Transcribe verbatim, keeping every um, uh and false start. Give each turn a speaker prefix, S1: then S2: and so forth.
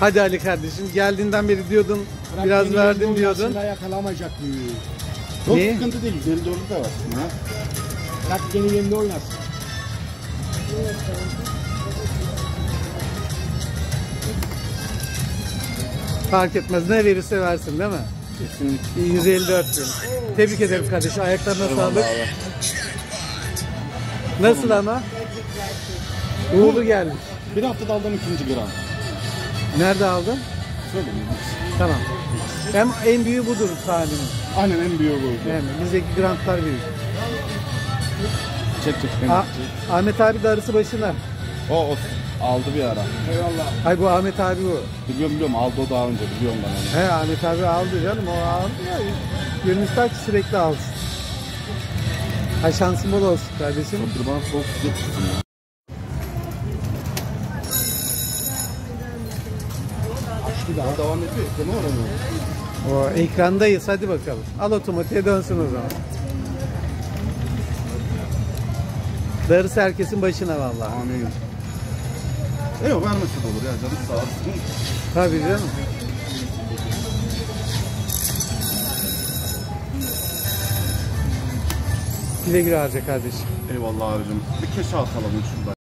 S1: Hadi Ali kardeşim, geldiğinden beri diyordun,
S2: Bırak
S1: biraz verdim diyordun.
S2: Aslında yakalamayacak büyüğü. Çok
S1: Niye?
S2: sıkıntı değil. Üzerinde onu da var. Ha? Bırak kendi yerinde oynasın.
S1: Fark etmez, ne verirse versin değil mi?
S2: Kesinlikle.
S1: yüz elli dört bin. Tebrik ederim kardeşim, ayaklarına sağlık. Nasıl ama? Uğurlu gelmiş.
S2: Bir haftada aldım ikinci gram.
S1: Nerede aldın?
S2: Söyleyeyim.
S1: Tamam. Hem en büyüğü budur tahminim.
S2: Aynen en büyüğü bu.
S1: Yani bizdeki grantlar büyük.
S2: Çek çek beni.
S1: A- Ahmet abi de arısı başına.
S2: O, o aldı bir ara. Eyvallah.
S1: Ay bu Ahmet abi bu.
S2: Biliyorum biliyorum aldı o daha önce biliyorum ben onu.
S1: He Ahmet abi aldı canım, o aldı ya. Gönül ki sürekli alsın. Ay şansın bol olsun kardeşim.
S2: Dur bana soğuk su getirsin ya. Aşkı daha devam ediyor. Ne var onu?
S1: O ekrandayız, hadi bakalım. Al otomatiğe dönsün o zaman. Darısı herkesin başına vallahi.
S2: Amin. Yok vermesi de olur ya canım sağ olsun.
S1: Tabii canım. Güle güle harca kardeşim.
S2: Eyvallah abicim. Bir keşe atalım şurada.